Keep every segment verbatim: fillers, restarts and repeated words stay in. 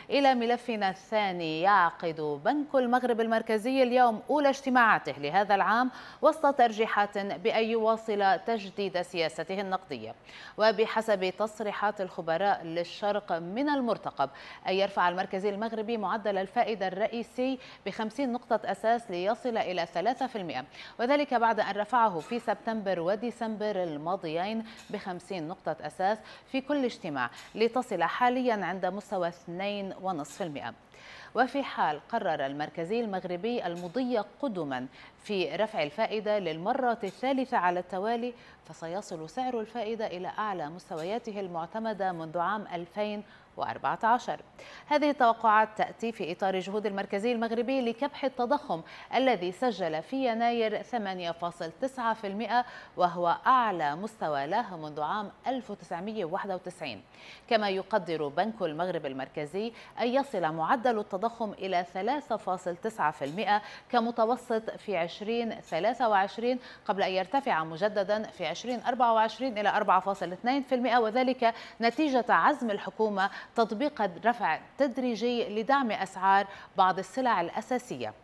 إلى ملفنا الثاني. يعقد بنك المغرب المركزي اليوم أولى اجتماعاته لهذا العام وسط ترجيحات بأن يواصل تجديد سياسته النقدية. وبحسب تصريحات الخبراء للشرق من المرتقب أن يرفع المركزي المغربي معدل الفائدة الرئيسي بخمسين نقطة أساس ليصل إلى ثلاثة بالمئة، وذلك بعد أن رفعه في سبتمبر وديسمبر الماضيين بخمسين نقطة أساس في كل اجتماع لتصل حاليا عند مستوى اثنين فاصلة خمسة بالمئة. وفي حال قرر المركزي المغربي المضي قدما في رفع الفائدة للمرة الثالثة على التوالي فسيصل سعر الفائدة إلى أعلى مستوياته المعتمدة منذ عام ألفين وأربعة عشر. هذه التوقعات تأتي في إطار جهود المركزي المغربي لكبح التضخم الذي سجل في يناير ثمانية فاصلة تسعة بالمئة وهو أعلى مستوى له منذ عام ألف وتسعمئة وواحد وتسعين. كما يقدر بنك المغرب المركزي أن يصل معدل التضخم إلى ثلاثة فاصلة تسعة بالمئة كمتوسط في ألفين وثلاثة وعشرين قبل أن يرتفع مجددا في ألفين وأربعة وعشرين إلى أربعة فاصلة اثنين بالمئة، وذلك نتيجة عزم الحكومة تطبيق رفع تدريجي لدعم أسعار بعض السلع الأساسية.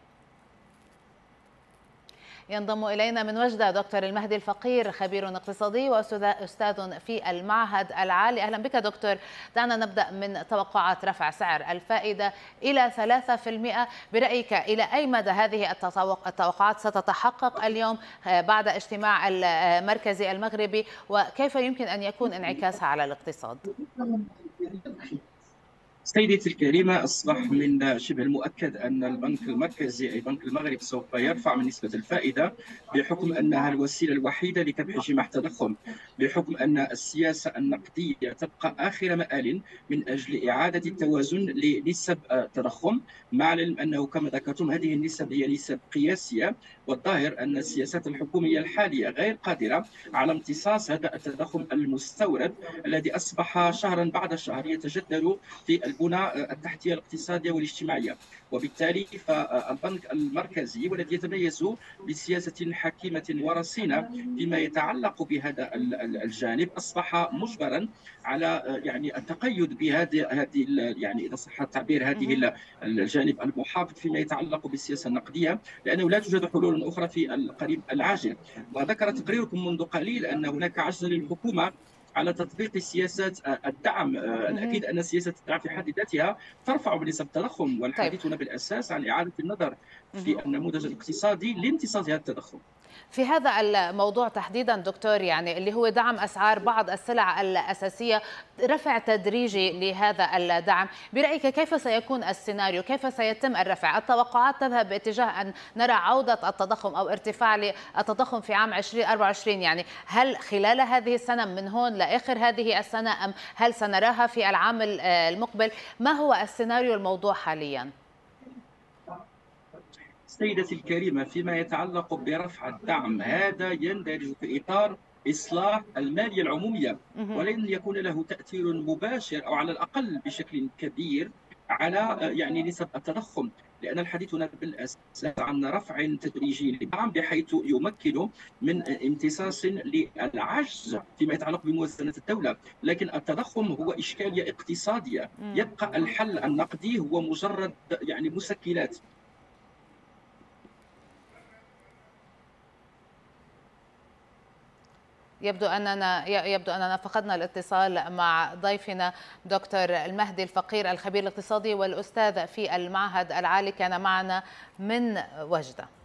ينضم إلينا من وجدة دكتور المهدي الفقير، خبير اقتصادي وأستاذ في المعهد العالي. أهلا بك دكتور. دعنا نبدأ من توقعات رفع سعر الفائدة إلى ثلاثة بالمئة. برأيك إلى أي مدى هذه التوقعات ستتحقق اليوم بعد اجتماع المركزي المغربي، وكيف يمكن أن يكون انعكاسها على الاقتصاد؟ سيدتي الكريمة، أصبح من شبه المؤكد أن البنك المركزي أي بنك المغرب سوف يرفع من نسبة الفائدة بحكم أنها الوسيلة الوحيدة لكبح جماح التضخم، بحكم أن السياسة النقدية تبقى آخر مآل من أجل إعادة التوازن لنسب التضخم، مع العلم أنه كما ذكرتم هذه النسب هي نسب قياسية، والظاهر أن السياسات الحكومية الحالية غير قادرة على امتصاص هذا التضخم المستورد الذي أصبح شهرا بعد شهر يتجدد في البنى التحتية الاقتصادية والاجتماعية. وبالتالي فالبنك المركزي والذي يتميز بسياسة حكيمة ورصينة فيما يتعلق بهذا الجانب أصبح مجبرا على يعني التقيد بهذه هذه يعني إذا صح التعبير هذه الجانب المحافظ فيما يتعلق بالسياسة النقدية، لأنه لا توجد حلول أخرى في القريب العاجل. وذكر تقريركم منذ قليل أن هناك عجز للحكومة على تطبيق سياسات الدعم. الأكيد أن سياسة الدعم في حد ذاتها ترفع من نسب التضخم، والحديث هنا بالأساس عن إعادة النظر في النموذج الاقتصادي لامتصاص هذا التضخم. في هذا الموضوع تحديدا دكتور، يعني اللي هو دعم أسعار بعض السلع الأساسية، رفع تدريجي لهذا الدعم، برأيك كيف سيكون السيناريو؟ كيف سيتم الرفع؟ التوقعات تذهب باتجاه أن نرى عودة التضخم أو ارتفاع للتضخم في عام ألفين وأربعة وعشرين، يعني هل خلال هذه السنة من هون لآخر هذه السنة أم هل سنراها في العام المقبل؟ ما هو السيناريو الموضوع حاليا؟ سيدتي الكريمة، فيما يتعلق برفع الدعم هذا يندرج في إطار إصلاح المالية العمومية، ولن يكون له تأثير مباشر أو على الأقل بشكل كبير على يعني نسب التضخم، لأن الحديث هنا بالأساس عن رفع تدريجي للدعم بحيث يمكن من امتصاص للعجز فيما يتعلق بموازنة الدولة. لكن التضخم هو إشكالية اقتصادية، يبقى الحل النقدي هو مجرد يعني مسكنات. يبدو أننا يبدو أننا فقدنا الاتصال مع ضيفنا دكتور المهدي الفقير، الخبير الاقتصادي والأستاذ في المعهد العالي، كان معنا من وجدة.